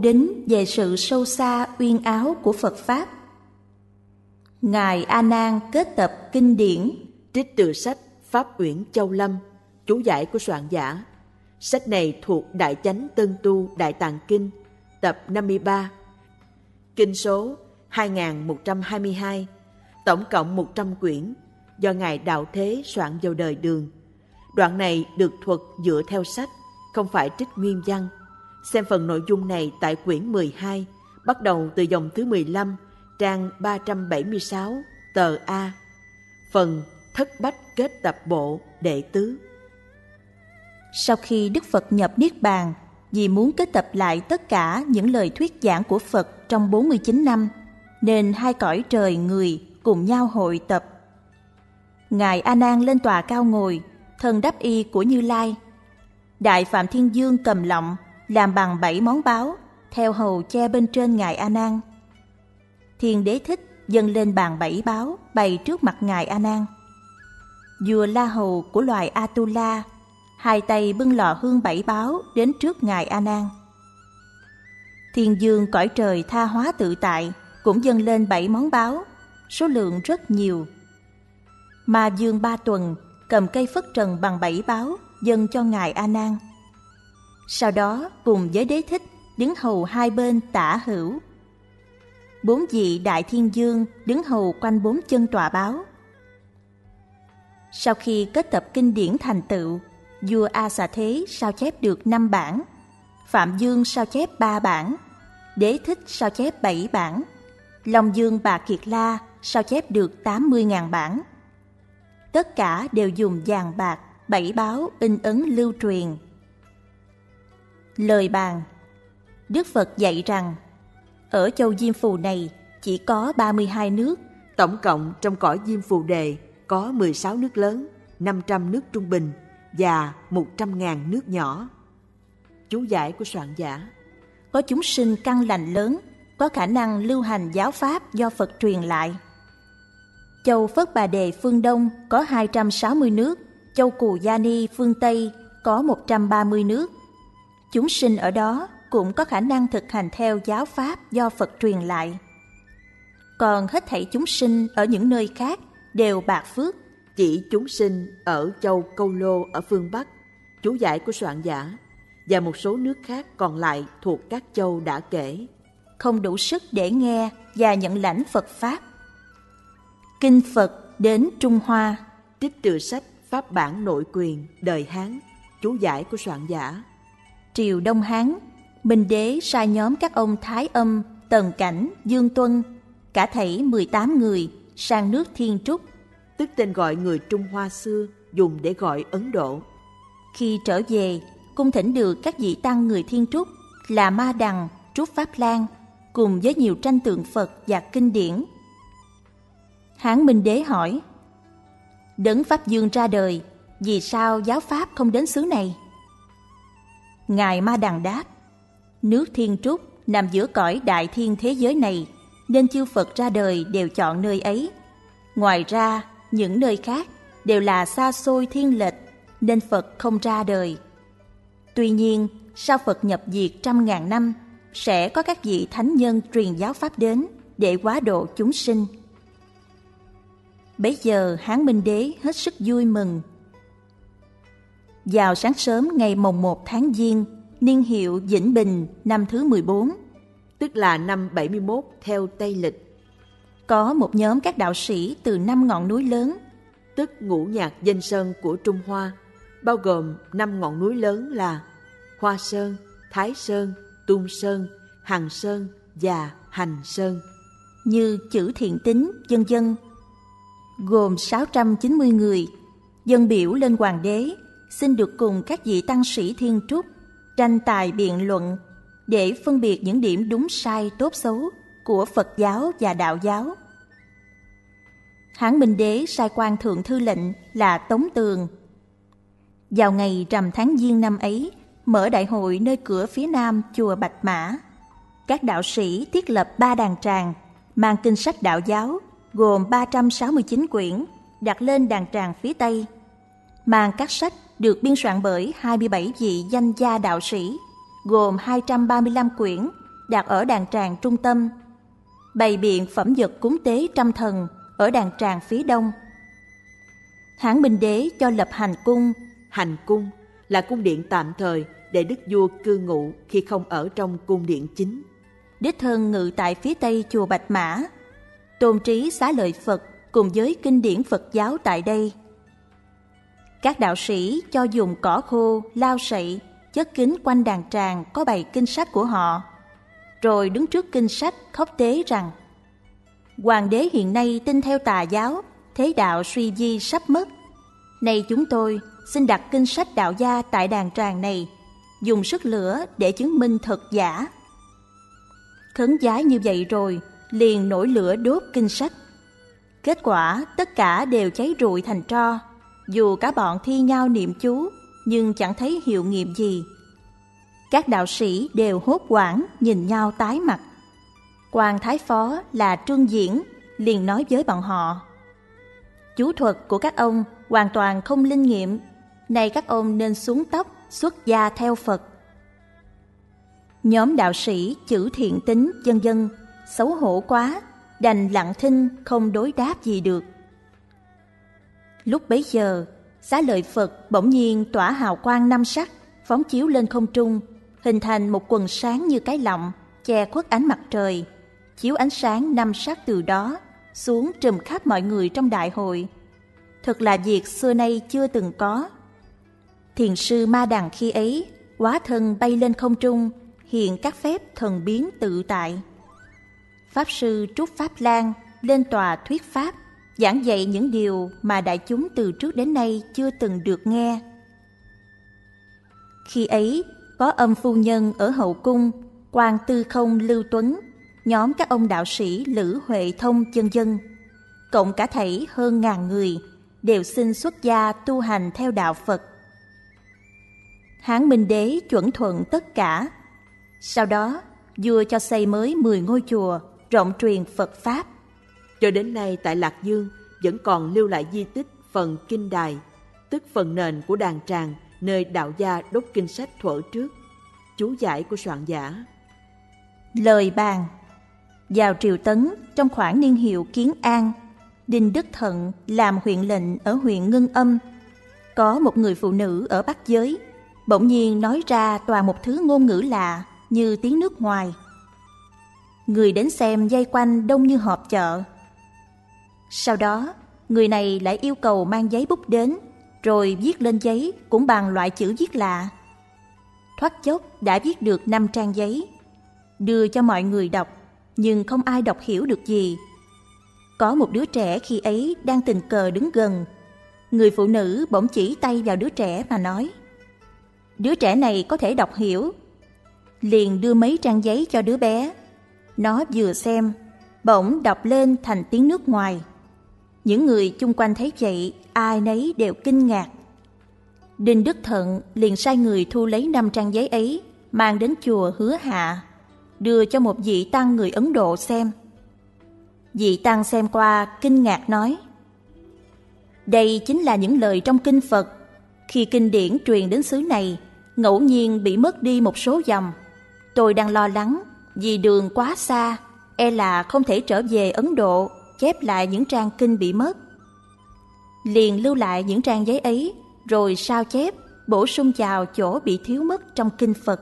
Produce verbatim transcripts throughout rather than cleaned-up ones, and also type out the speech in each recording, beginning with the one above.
đính về sự sâu xa uyên áo của Phật Pháp. Ngài A Nan kết tập kinh điển trích từ sách Pháp Uyển Châu Lâm, chú giải của soạn giả. Sách này thuộc Đại Chánh Tân Tu Đại Tạng Kinh, tập năm mươi ba, kinh số hai nghìn một trăm hai mươi hai, tổng cộng một trăm quyển, do Ngài Đạo Thế soạn vào đời Đường. Đoạn này được thuật dựa theo sách, không phải trích nguyên văn. Xem phần nội dung này tại quyển mười hai, bắt đầu từ dòng thứ mười lăm, trang ba trăm bảy mươi sáu, tờ A, phần Thất Bách Kết Tập Bộ đệ tứ. Sau khi Đức Phật nhập Niết Bàn, vì muốn kết tập lại tất cả những lời thuyết giảng của Phật trong bốn mươi chín năm, nên hai cõi trời người cùng nhau hội tập. Ngài A Nan lên tòa cao ngồi, thân đắp y của Như Lai. Đại Phạm Thiên Dương cầm lọng, làm bằng bảy món báu, theo hầu che bên trên Ngài A Nan. Thiên Đế Thích dâng lên bàn bảy báu bày trước mặt Ngài A Nan. Vua La Hầu của loài Atula hai tay bưng lò hương bảy báu đến trước Ngài A Nan. Thiên Dương cõi trời tha hóa tự tại cũng dâng lên bảy món báu, số lượng rất nhiều. Ma Dương Ba Tuần cầm cây phất trần bằng bảy báu dâng cho Ngài A Nan. Sau đó cùng với Đế Thích đứng hầu hai bên tả hữu. Bốn vị Đại Thiên Dương đứng hầu quanh bốn chân tòa báu. Sau khi kết tập kinh điển thành tựu, vua A Xà Thế sao chép được năm bản, Phạm Dương sao chép ba bản, Đế Thích sao chép bảy bản, Long Dương Bà Kiệt La sao chép được tám mươi nghìn bản. Tất cả đều dùng vàng bạc, bảy báu in ấn lưu truyền. Lời bàn. Đức Phật dạy rằng, ở châu Diêm Phù này chỉ có ba mươi hai nước. Tổng cộng trong cõi Diêm Phù Đề có mười sáu nước lớn, năm trăm nước trung bình và một trăm ngàn nước nhỏ. Chú giải của soạn giả. Có chúng sinh căn lành lớn, có khả năng lưu hành giáo pháp do Phật truyền lại. Châu Phất Bà Đề phương Đông có hai trăm sáu mươi nước, châu Cù Gia Ni phương Tây có một trăm ba mươi nước. Chúng sinh ở đó cũng có khả năng thực hành theo giáo pháp do Phật truyền lại. Còn hết thảy chúng sinh ở những nơi khác đều bạc phước. Chỉ chúng sinh ở châu Câu Lô ở phương Bắc, chú giải của soạn giả, và một số nước khác còn lại thuộc các châu đã kể, không đủ sức để nghe và nhận lãnh Phật Pháp. Kinh Phật đến Trung Hoa. Trích từ sách Pháp Bản Nội Quyền đời Hán, chú giải của soạn giả. Triều Đông Hán, Minh Đế sai nhóm các ông Thái Âm, Tần Cảnh, Dương Tuân, cả thảy mười tám người sang nước Thiên Trúc, tức tên gọi người Trung Hoa xưa dùng để gọi Ấn Độ. Khi trở về, cung thỉnh được các vị tăng người Thiên Trúc là Ma Đằng, Trúc Pháp Lan, cùng với nhiều tranh tượng Phật và kinh điển. Hán Minh Đế hỏi, Đấng Pháp Dương ra đời, vì sao giáo pháp không đến xứ này? Ngài Ma Đằng đáp, nước Thiên Trúc nằm giữa cõi đại thiên thế giới này, nên chư Phật ra đời đều chọn nơi ấy. Ngoài ra, những nơi khác đều là xa xôi thiên lệch, nên Phật không ra đời. Tuy nhiên, sau Phật nhập diệt trăm ngàn năm, sẽ có các vị thánh nhân truyền giáo pháp đến để hóa độ chúng sinh. Bấy giờ Hán Minh Đế hết sức vui mừng. Vào sáng sớm ngày mồng một tháng Giêng, niên hiệu Vĩnh Bình năm thứ mười bốn, tức là năm bảy mươi mốt theo Tây Lịch, có một nhóm các đạo sĩ từ năm ngọn núi lớn, tức ngũ nhạc danh sơn của Trung Hoa, bao gồm năm ngọn núi lớn là Hoa Sơn, Thái Sơn, Tung Sơn, Hằng Sơn và Hành Sơn, như Chữ Thiện Tín, vân vân, gồm sáu trăm chín mươi người, dâng biểu lên Hoàng đế, xin được cùng các vị tăng sĩ Thiên Trúc tranh tài biện luận để phân biệt những điểm đúng sai tốt xấu của Phật giáo và Đạo giáo. Hán Minh Đế sai quan thượng thư lệnh là Tống Tường. Vào ngày rằm tháng Giêng năm ấy, mở đại hội nơi cửa phía nam chùa Bạch Mã. Các đạo sĩ thiết lập ba đàn tràng, mang kinh sách đạo giáo gồm ba trăm sáu mươi chín quyển đặt lên đàn tràng phía tây, mang các sách được biên soạn bởi hai mươi bảy vị danh gia đạo sĩ, gồm hai trăm ba mươi lăm quyển đặt ở đàn tràng trung tâm, bày biện phẩm vật cúng tế trăm thần ở đàn tràng phía đông. Hán Minh Đế cho lập hành cung. Hành cung là cung điện tạm thời để đức vua cư ngụ khi không ở trong cung điện chính. Đích thân ngự tại phía tây chùa Bạch Mã, tôn trí xá lợi Phật cùng với kinh điển Phật giáo tại đây. Các đạo sĩ cho dùng cỏ khô, lau sậy, chất kính quanh đàn tràng có bày kinh sách của họ, rồi đứng trước kinh sách khóc tế rằng: Hoàng đế hiện nay tin theo tà giáo, thế đạo suy di sắp mất. Nay chúng tôi xin đặt kinh sách đạo gia tại đàn tràng này, dùng sức lửa để chứng minh thật giả. Khấn vái như vậy rồi, liền nổi lửa đốt kinh sách. Kết quả tất cả đều cháy rụi thành tro, dù cả bọn thi nhau niệm chú, nhưng chẳng thấy hiệu nghiệm gì. Các đạo sĩ đều hốt hoảng nhìn nhau tái mặt. Quan thái phó là Trương Diễn liền nói với bọn họ: Chú thuật của các ông hoàn toàn không linh nghiệm, nay các ông nên xuống tóc, xuất gia theo Phật. Nhóm đạo sĩ chữ thiện tính vân vân xấu hổ quá, đành lặng thinh không đối đáp gì được. Lúc bấy giờ, xá lợi Phật bỗng nhiên tỏa hào quang năm sắc, phóng chiếu lên không trung, hình thành một quần sáng như cái lọng, che khuất ánh mặt trời, chiếu ánh sáng năm sắc từ đó xuống trùm khắp mọi người trong đại hội. Thật là việc xưa nay chưa từng có. Thiền sư Ma Đằng khi ấy hóa thân bay lên không trung, hiện các phép thần biến tự tại. Pháp sư Trúc Pháp Lan lên tòa thuyết pháp, giảng dạy những điều mà đại chúng từ trước đến nay chưa từng được nghe. Khi ấy, có âm phu nhân ở hậu cung, quan Tư Không Lưu Tuấn, nhóm các ông đạo sĩ Lữ Huệ Thông vân vân, cộng cả thảy hơn ngàn người, đều xin xuất gia tu hành theo đạo Phật. Hán Minh Đế chuẩn thuận tất cả. Sau đó, vua cho xây mới mười ngôi chùa, rộng truyền Phật Pháp. Cho đến nay tại Lạc Dương vẫn còn lưu lại di tích phần kinh đài, tức phần nền của đàn tràng nơi đạo gia đốt kinh sách thuở trước. Chú giải của soạn giả. Lời bàn. Vào triều Tấn, trong khoảng niên hiệu Kiến An, Đinh Đức Thận làm huyện lệnh ở huyện Ngân Âm. Có một người phụ nữ ở Bắc Giới, bỗng nhiên nói ra toàn một thứ ngôn ngữ lạ như tiếng nước ngoài. Người đến xem vây quanh đông như họp chợ. Sau đó, người này lại yêu cầu mang giấy bút đến, rồi viết lên giấy cũng bằng loại chữ viết lạ. Thoát chốc đã viết được năm trang giấy, đưa cho mọi người đọc, nhưng không ai đọc hiểu được gì. Có một đứa trẻ khi ấy đang tình cờ đứng gần. Người phụ nữ bỗng chỉ tay vào đứa trẻ mà nói: Đứa trẻ này có thể đọc hiểu. Liền đưa mấy trang giấy cho đứa bé. Nó vừa xem, bỗng đọc lên thành tiếng nước ngoài. Những người chung quanh thấy vậy, ai nấy đều kinh ngạc. Đinh Đức Thận liền sai người thu lấy năm trang giấy ấy, mang đến chùa Hứa Hạ, đưa cho một vị tăng người Ấn Độ xem. Vị tăng xem qua kinh ngạc nói: Đây chính là những lời trong kinh Phật. Khi kinh điển truyền đến xứ này, ngẫu nhiên bị mất đi một số dòng. Tôi đang lo lắng vì đường quá xa, e là không thể trở về Ấn Độ chép lại những trang kinh bị mất. Liền lưu lại những trang giấy ấy, rồi sao chép, bổ sung vào chỗ bị thiếu mất trong kinh Phật.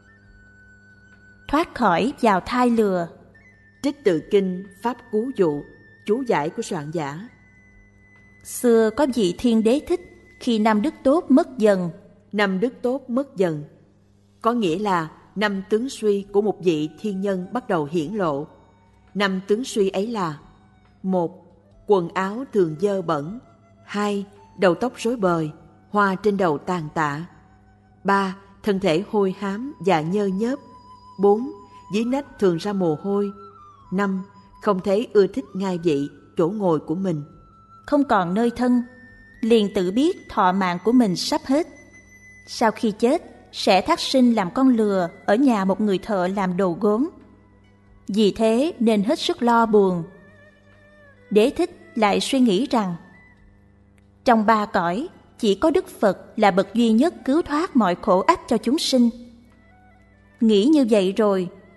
Thoát khỏi vào thai lừa. Trích từ kinh Pháp Cú Dụ, chú giải của soạn giả. Xưa có vị thiên đế thích, khi năm đức tốt mất dần. Năm đức tốt mất dần có nghĩa là năm tướng suy của một vị thiên nhân bắt đầu hiển lộ. Năm tướng suy ấy là: một. Quần áo thường dơ bẩn. Hai. Đầu tóc rối bời, hoa trên đầu tàn tạ. Ba. Thân thể hôi hám và nhơ nhớp. Bốn. Dưới nách thường ra mồ hôi. Năm. Không thấy ưa thích ngai vị, chỗ ngồi của mình. Không còn nơi thân, liền tự biết thọ mạng của mình sắp hết. Sau khi chết, sẽ thác sinh làm con lừa ở nhà một người thợ làm đồ gốm. Vì thế nên hết sức lo buồn. Đế thích lại suy nghĩ rằng trong ba cõi, chỉ có Đức Phật là bậc duy nhất cứu thoát mọi khổ ách cho chúng sinh. Nghĩ như vậy rồi,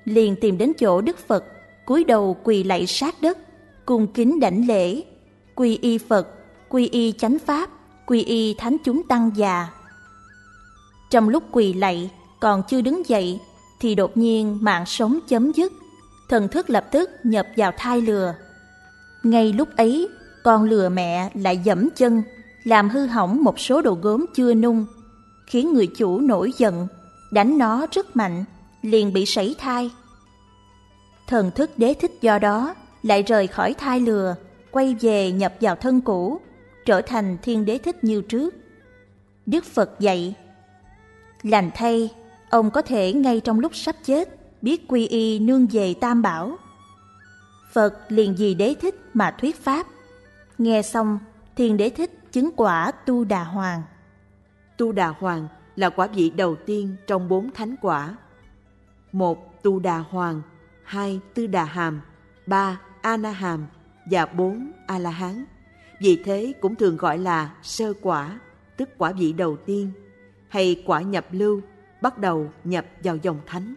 liền tìm đến chỗ Đức Phật, cúi đầu quỳ lạy sát đất, cung kính đảnh lễ, quy y Phật, quy y chánh pháp, quy y thánh chúng tăng già. Trong lúc quỳ lạy còn chưa đứng dậy thì đột nhiên mạng sống chấm dứt, thần thức lập tức nhập vào thai lừa. Ngay lúc ấy, con lừa mẹ lại giẫm chân, làm hư hỏng một số đồ gốm chưa nung, khiến người chủ nổi giận, đánh nó rất mạnh, liền bị sảy thai. Thần thức Đế Thích do đó lại rời khỏi thai lừa, quay về nhập vào thân cũ, trở thành Thiên Đế Thích như trước. Đức Phật dạy: lành thay, ông có thể ngay trong lúc sắp chết biết quy y nương về Tam Bảo. Phật liền vì Đế Thích mà thuyết pháp. Nghe xong, Thiên Đế Thích chứng quả Tu Đà Hoàng. Tu Đà Hoàng là quả vị đầu tiên trong bốn thánh quả. Một, Tu Đà Hoàng. Hai, Tư Đà Hàm. Ba, A Na Hàm. Và bốn, A La Hán. Vì thế cũng thường gọi là sơ quả, tức quả vị đầu tiên, hay quả nhập lưu, bắt đầu nhập vào dòng thánh.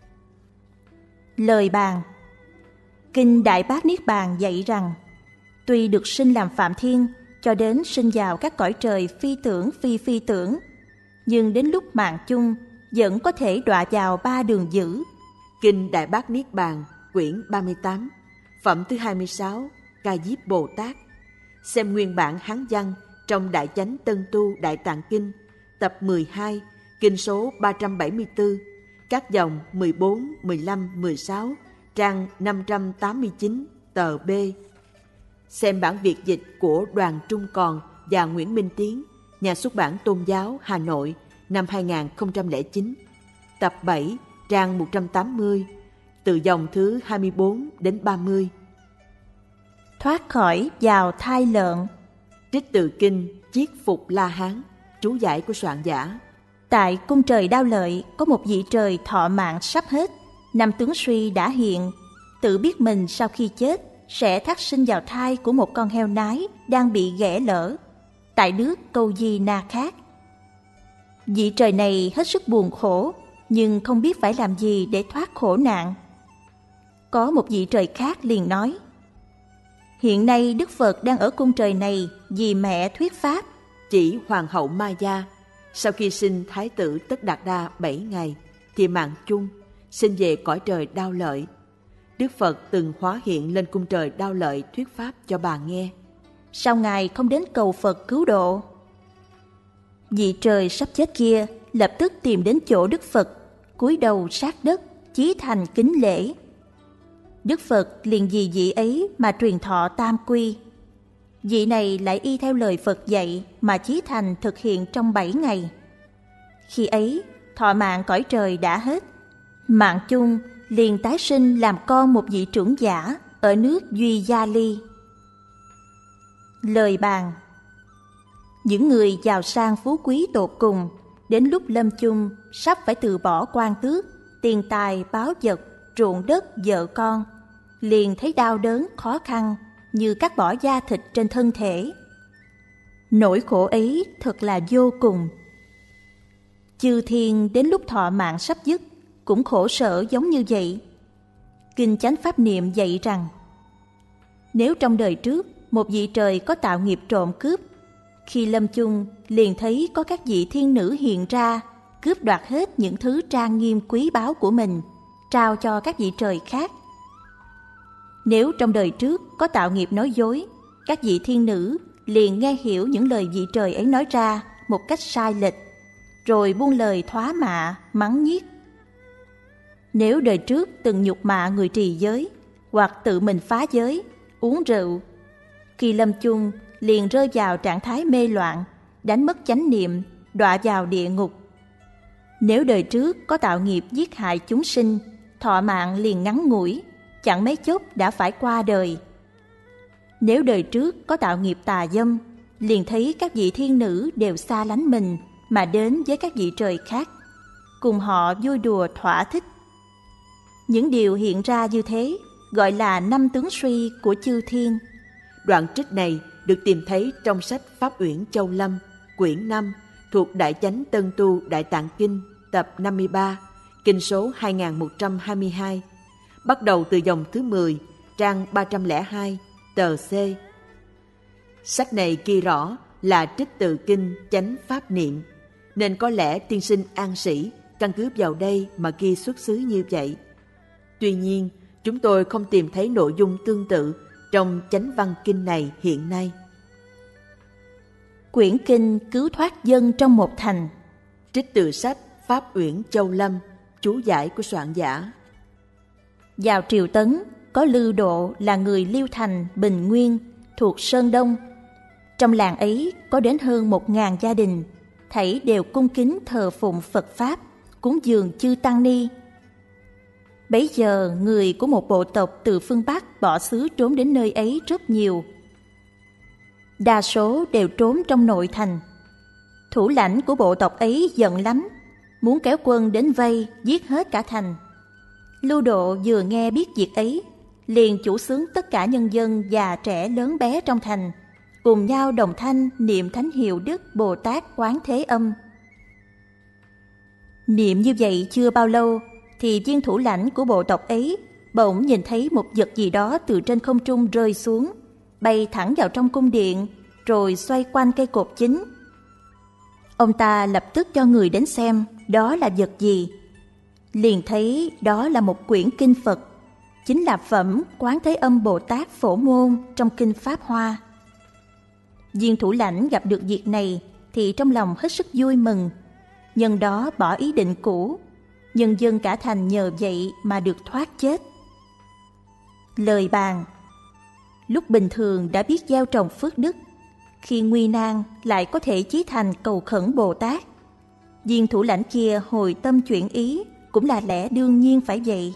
Lời bàn. Kinh Đại Bát Niết Bàn dạy rằng, tuy được sinh làm Phạm Thiên, cho đến sinh vào các cõi trời phi tưởng phi phi tưởng, nhưng đến lúc mạng chung vẫn có thể đọa vào ba đường dữ. Kinh Đại Bát Niết Bàn, quyển ba mươi tám, phẩm thứ hai mươi sáu, Ca Diếp Bồ Tát. Xem nguyên bản Hán văn trong Đại Chánh Tân Tu Đại Tạng Kinh, tập mười hai, kinh số ba trăm bảy mươi tư, các dòng mười bốn, mười lăm, mười sáu, trang năm trăm tám mươi chín, tờ B. Xem bản Việt dịch của Đoàn Trung Còn và Nguyễn Minh Tiến, nhà xuất bản Tôn giáo Hà Nội, năm hai nghìn không trăm lẻ chín, tập bảy, trang một trăm tám mươi, từ dòng thứ hai mươi bốn đến ba mươi. Thoát khỏi vào thai lợn. Trích từ kinh Chiết Phục La Hán, chú giải của soạn giả. Tại cung trời Đao Lợi có một vị trời thọ mạng sắp hết, năm tướng suy đã hiện, tự biết mình sau khi chết sẽ thác sinh vào thai của một con heo nái đang bị ghẻ lở tại nước Câu Di Na khác. Vị trời này hết sức buồn khổ, nhưng không biết phải làm gì để thoát khổ nạn. Có một vị trời khác liền nói: hiện nay Đức Phật đang ở cung trời này vì mẹ thuyết pháp. Chỉ Hoàng hậu Maya sau khi sinh Thái tử Tất Đạt Đa bảy ngày thì mạng chung, sinh về cõi trời Đao Lợi. Đức Phật từng hóa hiện lên cung trời Đao Lợi thuyết pháp cho bà nghe. Sao Ngài không đến cầu Phật cứu độ? Vị trời sắp chết kia lập tức tìm đến chỗ Đức Phật, cúi đầu sát đất, chí thành kính lễ. Đức Phật liền vì vị ấy mà truyền thọ tam quy. Vị này lại y theo lời Phật dạy mà chí thành thực hiện trong bảy ngày. Khi ấy, thọ mạng cõi trời đã hết. Mạng chung liền tái sinh làm con một vị trưởng giả ở nước Duy Gia Ly. Lời bàn. Những người giàu sang phú quý tột cùng, đến lúc lâm chung sắp phải từ bỏ quan tước, tiền tài, báu vật, ruộng đất, vợ con, liền thấy đau đớn, khó khăn như cắt bỏ da thịt trên thân thể. Nỗi khổ ấy thật là vô cùng. Chư thiên đến lúc thọ mạng sắp dứt cũng khổ sở giống như vậy. Kinh Chánh Pháp Niệm dạy rằng, nếu trong đời trước một vị trời có tạo nghiệp trộm cướp, khi lâm chung liền thấy có các vị thiên nữ hiện ra, cướp đoạt hết những thứ trang nghiêm quý báu của mình, trao cho các vị trời khác. Nếu trong đời trước có tạo nghiệp nói dối, các vị thiên nữ liền nghe hiểu những lời vị trời ấy nói ra một cách sai lệch, rồi buông lời thóa mạ, mắng nhiếc. Nếu đời trước từng nhục mạ người trì giới, hoặc tự mình phá giới, uống rượu, khi lâm chung liền rơi vào trạng thái mê loạn, đánh mất chánh niệm, đọa vào địa ngục. Nếu đời trước có tạo nghiệp giết hại chúng sinh, thọ mạng liền ngắn ngủi, chẳng mấy chốc đã phải qua đời. Nếu đời trước có tạo nghiệp tà dâm, liền thấy các vị thiên nữ đều xa lánh mình mà đến với các vị trời khác, cùng họ vui đùa thỏa thích. Những điều hiện ra như thế gọi là năm tướng suy của chư thiên. Đoạn trích này được tìm thấy trong sách Pháp Uyển Châu Lâm, quyển năm, thuộc Đại Chánh Tân Tu Đại Tạng Kinh, tập năm mươi ba, kinh số hai nghìn một trăm hai mươi hai, bắt đầu từ dòng thứ mười, trang ba trăm lẻ hai, tờ C. Sách này ghi rõ là trích từ kinh Chánh Pháp Niệm, nên có lẽ tiên sinh An Sĩ căn cứ vào đây mà ghi xuất xứ như vậy. Tuy nhiên, chúng tôi không tìm thấy nội dung tương tự trong Chánh Văn Kinh này hiện nay. Quyển kinh cứu thoát dân trong một thành. Trích từ sách Pháp Uyển Châu Lâm, chú giải của soạn giả. Vào triều Tấn, có Lư Độ là người Liêu Thành, Bình Nguyên, thuộc Sơn Đông. Trong làng ấy có đến hơn một ngàn gia đình, thảy đều cung kính thờ phụng Phật Pháp, cúng dường chư Tăng Ni. Bấy giờ người của một bộ tộc từ phương Bắc bỏ xứ trốn đến nơi ấy rất nhiều. Đa số đều trốn trong nội thành. Thủ lãnh của bộ tộc ấy giận lắm, muốn kéo quân đến vây giết hết cả thành. Lưu Độ vừa nghe biết việc ấy, liền chủ xướng tất cả nhân dân già trẻ lớn bé trong thành, cùng nhau đồng thanh niệm thánh hiệu Đức Bồ Tát Quán Thế Âm. Niệm như vậy chưa bao lâu, thì viên thủ lãnh của bộ tộc ấy bỗng nhìn thấy một vật gì đó từ trên không trung rơi xuống, bay thẳng vào trong cung điện, rồi xoay quanh cây cột chính. Ông ta lập tức cho người đến xem đó là vật gì. Liền thấy đó là một quyển kinh Phật, chính là phẩm Quán Thế Âm Bồ Tát Phổ Môn trong kinh Pháp Hoa. Viên thủ lãnh gặp được việc này thì trong lòng hết sức vui mừng, nhân đó bỏ ý định cũ, nhân dân cả thành nhờ vậy mà được thoát chết. Lời bàn: lúc bình thường đã biết gieo trồng phước đức, khi nguy nan lại có thể chí thành cầu khẩn Bồ Tát. Viên thủ lãnh kia hồi tâm chuyển ý cũng là lẽ đương nhiên phải vậy.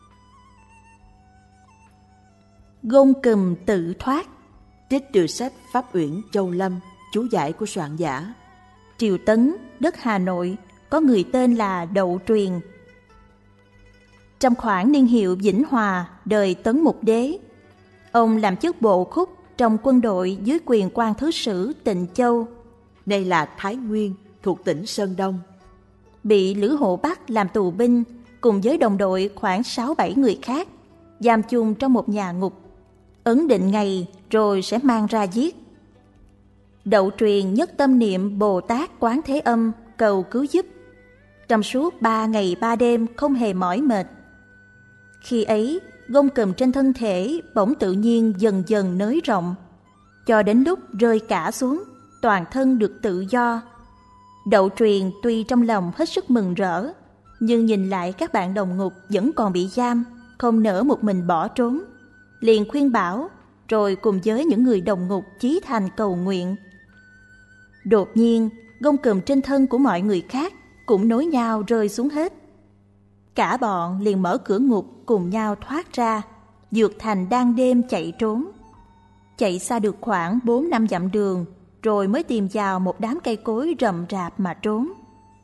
Gông cùm tự thoát. Trích từ sách Pháp Uyển Châu Lâm, chú giải của soạn giả. Triều Tấn, đất Hà Nội, có người tên là Đậu Truyền. Trong khoảng niên hiệu Vĩnh Hòa, đời Tấn Mục Đế, ông làm chức bộ khúc trong quân đội dưới quyền quan thứ sử Tịnh Châu, nay là Thái Nguyên, thuộc tỉnh Sơn Đông. Bị Lữ Hộ Bắc làm tù binh cùng với đồng đội khoảng sáu bảy người khác, giam chung trong một nhà ngục, ấn định ngày rồi sẽ mang ra giết. Đậu Truyền nhất tâm niệm Bồ Tát Quán Thế Âm cầu cứu giúp, trong suốt ba ngày ba đêm không hề mỏi mệt. Khi ấy, gông cùm trên thân thể bỗng tự nhiên dần dần nới rộng, cho đến lúc rơi cả xuống, toàn thân được tự do. Đậu Truyền tuy trong lòng hết sức mừng rỡ, nhưng nhìn lại các bạn đồng ngục vẫn còn bị giam, không nỡ một mình bỏ trốn, liền khuyên bảo, rồi cùng với những người đồng ngục chí thành cầu nguyện. Đột nhiên, gông cùm trên thân của mọi người khác cũng nối nhau rơi xuống hết. Cả bọn liền mở cửa ngục cùng nhau thoát ra, vượt thành đang đêm chạy trốn. Chạy xa được khoảng bốn năm dặm đường, rồi mới tìm vào một đám cây cối rậm rạp mà trốn.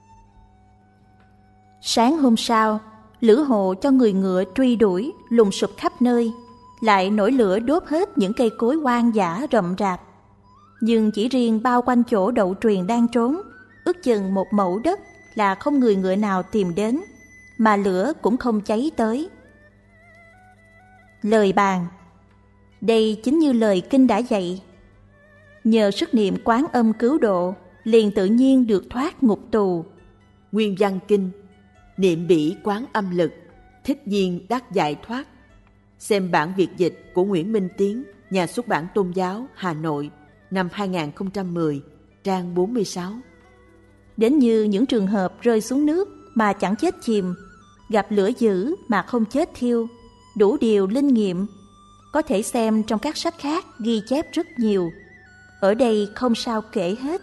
Sáng hôm sau, Lữ Hộ cho người ngựa truy đuổi, lùng sụp khắp nơi, lại nổi lửa đốt hết những cây cối hoang dã rậm rạp. Nhưng chỉ riêng bao quanh chỗ Đậu Truyền đang trốn, ước chừng một mẫu đất là không người ngựa nào tìm đến, mà lửa cũng không cháy tới. Lời bàn: đây chính như lời kinh đã dạy. Nhờ sức niệm Quán Âm cứu độ, liền tự nhiên được thoát ngục tù. Nguyên văn kinh: niệm bỉ Quán Âm lực, thích nhiên đắc giải thoát. Xem bản Việt dịch của Nguyễn Minh Tiến, nhà xuất bản Tôn giáo, Hà Nội, năm hai nghìn không trăm mười, trang bốn mươi sáu. Đến như những trường hợp rơi xuống nước mà chẳng chết chìm, gặp lửa dữ mà không chết thiêu, đủ điều linh nghiệm, có thể xem trong các sách khác ghi chép rất nhiều. Ở đây không sao kể hết.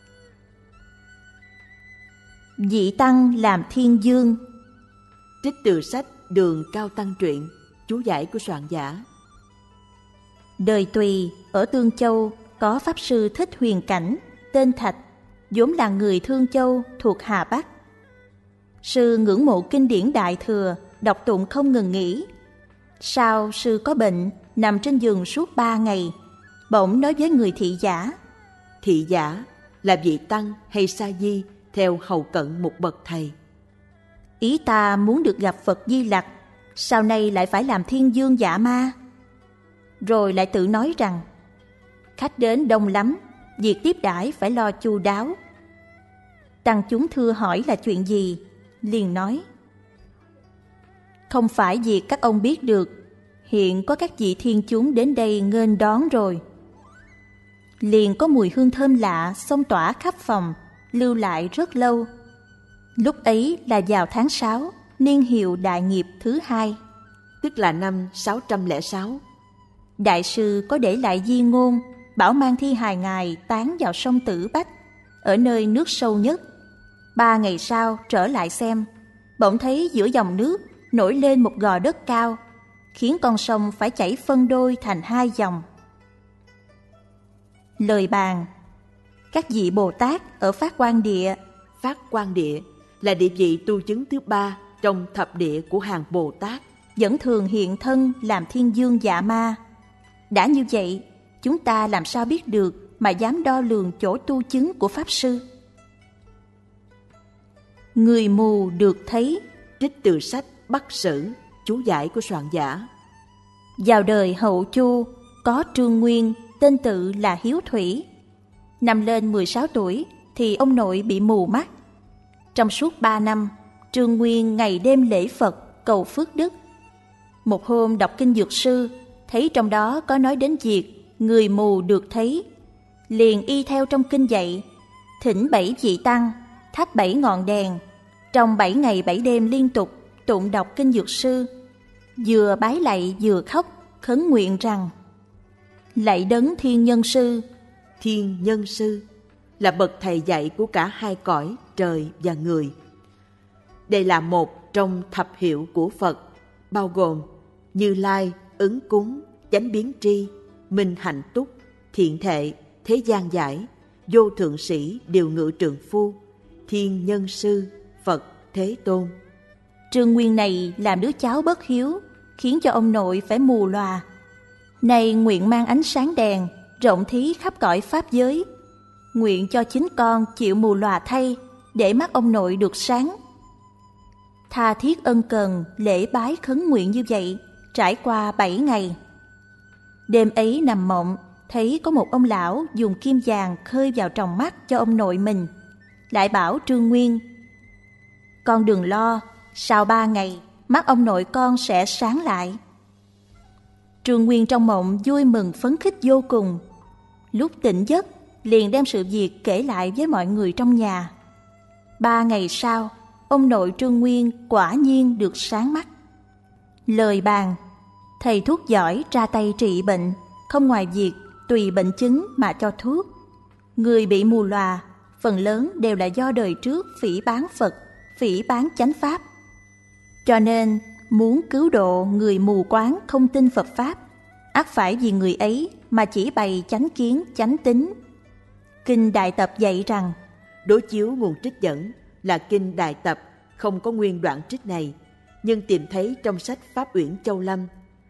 Dị Tăng làm Thiên Dương. Trích từ sách Đường Cao Tăng Truyện, chú giải của soạn giả. Đời Tùy ở Tương Châu có pháp sư Thích Huyền Cảnh, tên Thạch, vốn là người Thương Châu thuộc Hà Bắc. Sư ngưỡng mộ kinh điển Đại Thừa, đọc tụng không ngừng nghỉ. Sau sư có bệnh, nằm trên giường suốt ba ngày, bỗng nói với người thị giả. Thị giả là vị tăng hay sa di theo hầu cận một bậc thầy. Ý ta muốn được gặp Phật Di Lặc, sau này lại phải làm thiên dương dạ ma. Rồi lại tự nói rằng, khách đến đông lắm, việc tiếp đãi phải lo chu đáo. Tăng chúng thưa hỏi là chuyện gì, liền nói, không phải việc các ông biết được, hiện có các vị thiên chúng đến đây nghênh đón rồi. Liền có mùi hương thơm lạ xông tỏa khắp phòng, lưu lại rất lâu. Lúc ấy là vào tháng sáu, niên hiệu đại nghiệp thứ hai, tức là năm sáu trăm lẻ sáu. Đại sư có để lại di ngôn, bảo mang thi hài ngài tán vào sông Tử Bách, ở nơi nước sâu nhất. Ba ngày sau trở lại xem, bỗng thấy giữa dòng nước nổi lên một gò đất cao, khiến con sông phải chảy phân đôi thành hai dòng. Lời bàn: các vị Bồ Tát ở Phát Quang Địa. Phát Quang Địa là địa vị tu chứng thứ ba trong thập địa của hàng Bồ Tát, vẫn thường hiện thân làm thiên dương dạ ma. Đã như vậy, chúng ta làm sao biết được mà dám đo lường chỗ tu chứng của Pháp Sư? Người mù được thấy. Trích từ sách Bắc Sử, chú giải của soạn giả. Vào đời Hậu Chu, có Trương Nguyên, tên tự là Hiếu Thủy. Năm lên mười sáu tuổi thì ông nội bị mù mắt. Trong suốt ba năm, Trương Nguyên ngày đêm lễ Phật cầu phước đức. Một hôm đọc kinh Dược Sư, thấy trong đó có nói đến việc người mù được thấy, liền y theo trong kinh dạy, thỉnh bảy vị tăng, thắp bảy ngọn đèn, trong bảy ngày bảy đêm liên tục tụng đọc kinh Dược Sư, vừa bái lạy vừa khóc khấn nguyện rằng: lạy đấng Thiên Nhân Sư. Thiên Nhân Sư là bậc thầy dạy của cả hai cõi trời và người. Đây là một trong thập hiệu của Phật, bao gồm Như Lai, Ứng Cúng, Chánh Biến Tri, Minh Hạnh Túc, Thiện Thệ, Thế Gian Giải, Vô Thượng Sĩ, Điều Ngự Trượng Phu, Thiên Nhân Sư, Phật Thế Tôn. Trương Nguyên này làm đứa cháu bất hiếu, khiến cho ông nội phải mù lòa. Nay nguyện mang ánh sáng đèn, rộng thí khắp cõi pháp giới. Nguyện cho chính con chịu mù lòa thay, để mắt ông nội được sáng. Tha thiết ân cần, lễ bái khấn nguyện như vậy, trải qua bảy ngày. Đêm ấy nằm mộng, thấy có một ông lão dùng kim vàng khơi vào tròng mắt cho ông nội mình. Lại bảo Trương Nguyên: con đừng lo, sau ba ngày, mắt ông nội con sẽ sáng lại. Trương Nguyên trong mộng vui mừng phấn khích vô cùng. Lúc tỉnh giấc, liền đem sự việc kể lại với mọi người trong nhà. Ba ngày sau, ông nội Trương Nguyên quả nhiên được sáng mắt. Lời bàn: thầy thuốc giỏi ra tay trị bệnh, không ngoài việc tùy bệnh chứng mà cho thuốc. Người bị mù lòa, phần lớn đều là do đời trước phỉ báng Phật, phỉ báng chánh Pháp. Cho nên, muốn cứu độ người mù quáng không tin Phật Pháp, ắt phải vì người ấy mà chỉ bày chánh kiến, chánh tính. Kinh Đại Tập dạy rằng, đối chiếu nguồn trích dẫn là Kinh Đại Tập, không có nguyên đoạn trích này, nhưng tìm thấy trong sách Pháp Uyển Châu Lâm.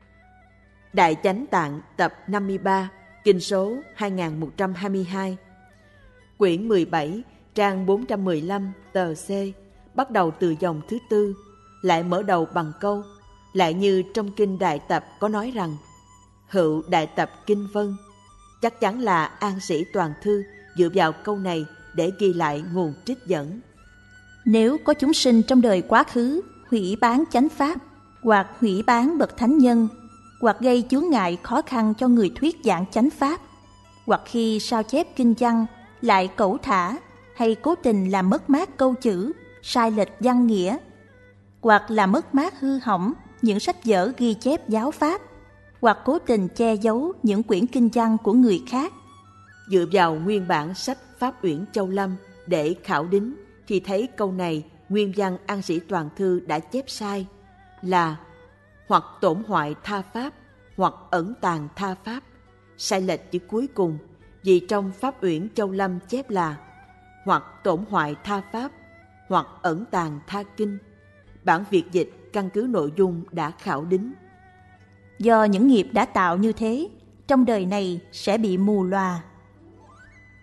Đại Chánh Tạng tập năm mươi ba, kinh số hai nghìn một trăm hai mươi hai, quyển mười bảy, trang bốn trăm mười lăm, tờ C, bắt đầu từ dòng thứ tư, lại mở đầu bằng câu, lại như trong Kinh Đại Tập có nói rằng, hữu Đại Tập Kinh Vân. Chắc chắn là An Sĩ Toàn Thư dựa vào câu này để ghi lại nguồn trích dẫn. Nếu có chúng sinh trong đời quá khứ hủy bán chánh Pháp, hoặc hủy bán bậc thánh nhân, hoặc gây chướng ngại khó khăn cho người thuyết giảng chánh Pháp, hoặc khi sao chép kinh văn lại cẩu thả hay cố tình làm mất mát câu chữ, sai lệch văn nghĩa, hoặc là mất mát hư hỏng những sách vở ghi chép giáo Pháp, hoặc cố tình che giấu những quyển kinh văn của người khác. Dựa vào nguyên bản sách Pháp Uyển Châu Lâm để khảo đính, thì thấy câu này nguyên văn An Sĩ Toàn Thư đã chép sai là hoặc tổn hoại tha Pháp, hoặc ẩn tàng tha Pháp. Sai lệch chữ cuối cùng, vì trong Pháp Uyển Châu Lâm chép là hoặc tổn hoại tha Pháp, hoặc ẩn tàng tha kinh. Bản Việt dịch căn cứ nội dung đã khảo đính. Do những nghiệp đã tạo như thế, trong đời này sẽ bị mù lòa.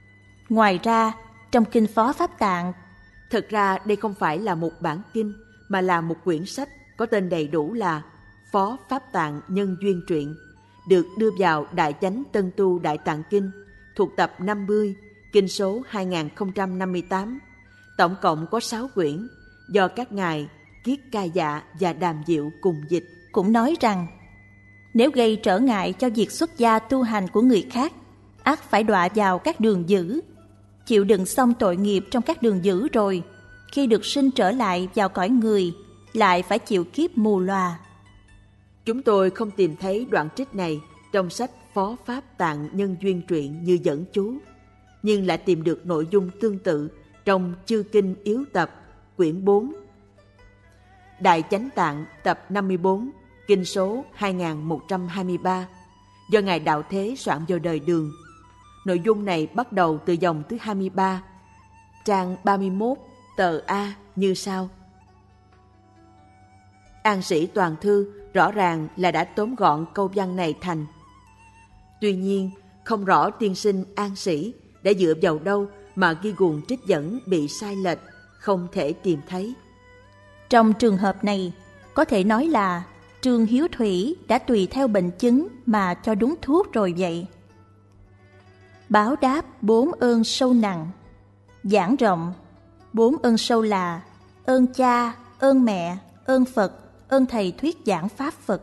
Ngoài ra, trong Kinh Phó Pháp Tạng, thật ra đây không phải là một bản kinh, mà là một quyển sách có tên đầy đủ là Phó Pháp Tạng Nhân Duyên Truyện, được đưa vào Đại Chánh Tân Tu Đại Tạng Kinh, thuộc tập năm mươi, kinh số hai nghìn không trăm năm mươi tám. Tổng cộng có sáu quyển, do các ngài Kiết Ca Dạ và Đàm Diệu cùng dịch. Cũng nói rằng, nếu gây trở ngại cho việc xuất gia tu hành của người khác, ắt phải đọa vào các đường dữ. Chịu đựng xong tội nghiệp trong các đường dữ rồi, khi được sinh trở lại vào cõi người, lại phải chịu kiếp mù lòa. Chúng tôi không tìm thấy đoạn trích này trong sách Phó Pháp Tạng Nhân Duyên Truyện như dẫn chú, nhưng lại tìm được nội dung tương tự trong Chư Kinh Yếu Tập, quyển bốn, Đại Chánh Tạng tập năm mươi bốn, kinh số hai nghìn một trăm hai mươi ba, do Ngài Đạo Thế soạn vào đời Đường. Nội dung này bắt đầu từ dòng thứ hai mươi ba, trang ba mươi mốt, tờ A như sau. An Sĩ toàn thư rõ ràng là đã tóm gọn câu văn này thành. Tuy nhiên, không rõ tiên sinh An Sĩ đã dựa vào đâu mà ghi guồng trích dẫn bị sai lệch, không thể tìm thấy. Trong trường hợp này, có thể nói là Trương Hiếu Thủy đã tùy theo bệnh chứng mà cho đúng thuốc rồi vậy. Báo đáp bốn ơn sâu nặng. Giảng rộng, bốn ơn sâu là ơn cha, ơn mẹ, ơn Phật, ơn thầy thuyết giảng Pháp Phật.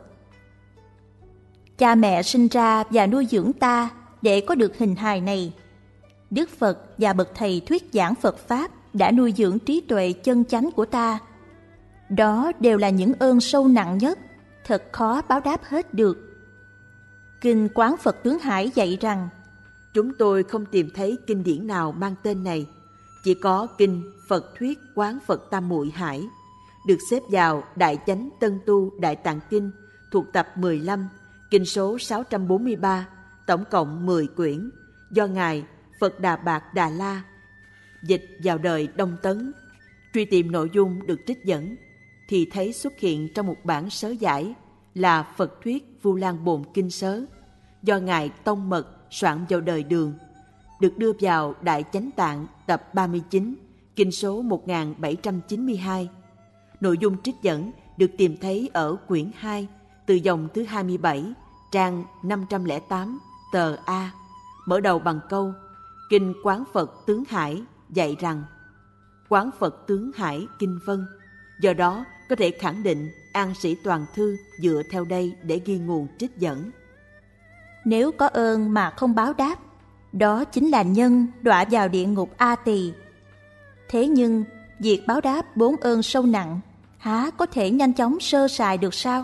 Cha mẹ sinh ra và nuôi dưỡng ta để có được hình hài này. Đức Phật và bậc thầy thuyết giảng Phật Pháp đã nuôi dưỡng trí tuệ chân chánh của ta. Đó đều là những ơn sâu nặng nhất, thật khó báo đáp hết được. Kinh Quán Phật Tướng Hải dạy rằng, chúng tôi không tìm thấy kinh điển nào mang tên này, chỉ có kinh Phật Thuyết Quán Phật Tam Muội Hải, được xếp vào Đại Chánh Tân Tu Đại Tạng Kinh, thuộc tập mười lăm, kinh số sáu trăm bốn mươi ba, tổng cộng mười quyển, do Ngài Phật Đà Bạc Đà La dịch vào đời Đông Tấn. Truy tìm nội dung được trích dẫn thì thấy xuất hiện trong một bản sớ giải là Phật Thuyết Vu Lan Bồn Kinh Sớ, do Ngài Tông Mật soạn vào đời Đường, được đưa vào Đại Chánh Tạng tập ba mươi chín, kinh số một nghìn bảy trăm chín mươi hai. Nội dung trích dẫn được tìm thấy ở quyển hai, từ dòng thứ hai mươi bảy, trang năm trăm lẻ tám, tờ A, mở đầu bằng câu Kinh Quán Phật Tướng Hải dạy rằng Quán Phật Tướng Hải Kinh Vân. Do đó có thể khẳng định An Sĩ toàn thư dựa theo đây để ghi nguồn trích dẫn. Nếu có ơn mà không báo đáp, đó chính là nhân đọa vào địa ngục A Tỳ. Thế nhưng việc báo đáp bốn ơn sâu nặng há có thể nhanh chóng sơ sài được sao?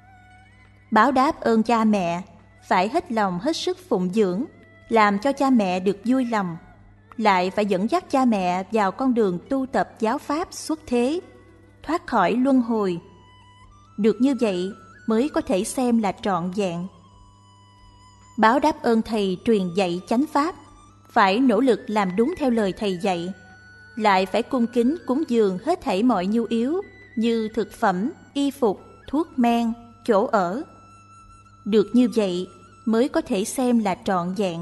Báo đáp ơn cha mẹ phải hết lòng hết sức phụng dưỡng, làm cho cha mẹ được vui lòng, lại phải dẫn dắt cha mẹ vào con đường tu tập giáo pháp xuất thế, thoát khỏi luân hồi. Được như vậy mới có thể xem là trọn vẹn. Báo đáp ơn thầy truyền dạy chánh pháp, phải nỗ lực làm đúng theo lời thầy dạy, lại phải cung kính cúng dường hết thảy mọi nhu yếu như thực phẩm, y phục, thuốc men, chỗ ở. Được như vậy mới có thể xem là trọn vẹn.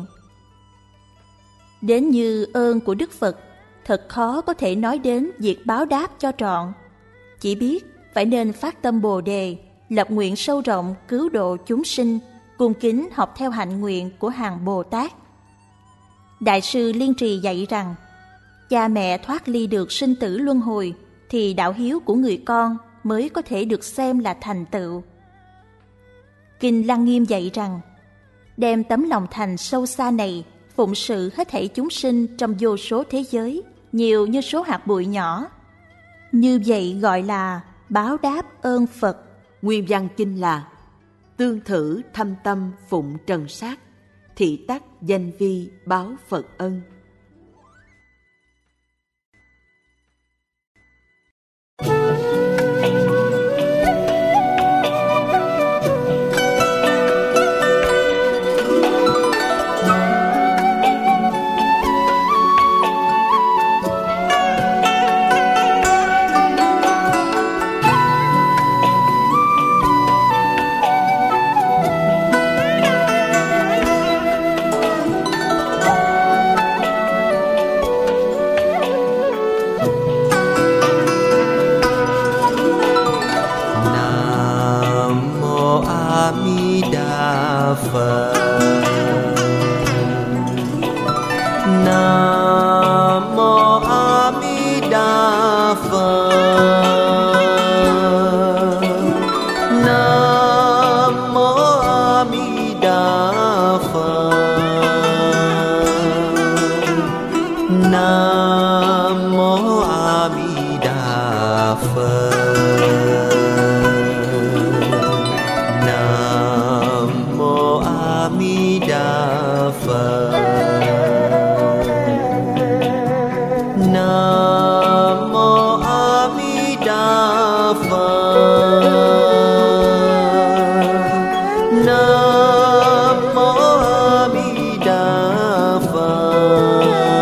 Đến như ơn của Đức Phật, thật khó có thể nói đến việc báo đáp cho trọn. Chỉ biết phải nên phát tâm Bồ Đề, lập nguyện sâu rộng cứu độ chúng sinh, cung kính học theo hạnh nguyện của hàng Bồ Tát. Đại sư Liên Trì dạy rằng, cha mẹ thoát ly được sinh tử luân hồi, thì đạo hiếu của người con mới có thể được xem là thành tựu. Kinh Lăng Nghiêm dạy rằng, đem tấm lòng thành sâu xa này phụng sự hết thảy chúng sinh trong vô số thế giới, nhiều như số hạt bụi nhỏ. Như vậy gọi là báo đáp ơn Phật. Nguyên văn kinh là tương thử thâm tâm phụng trần sát, thị tắc danh vi báo Phật ân. Di Đà Phật. Nam mô A Di Đà Phật. Nam mô A Di Đà Phật. Nam mô A Di Đà Phật. Nam mô A Di Đà Phật. Nam mô A Di Đà Phật. Nam mô A Di Đà Phật.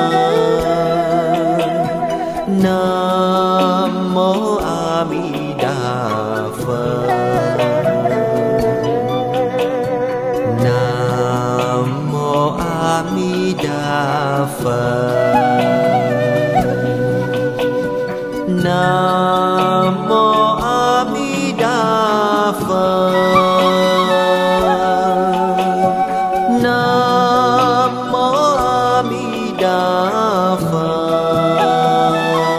Nam mô A Di Đà Phật. Nam mô A Di Đà Phật. Nam mô A Di Đà Phật. Nam mô A Di Đà Phật.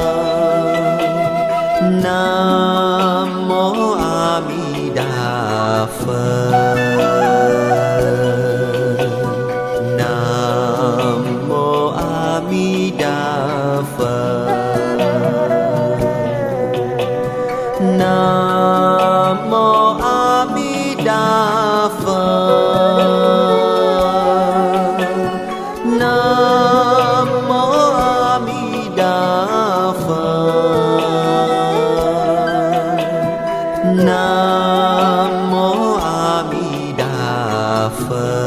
Nam mô A Di Đà Phật. Nam mô A Di Đà Phật. Nam mô A Di Đà Phật. Nam mô A Di Đà Phật. Nam mô A Di Đà Phật.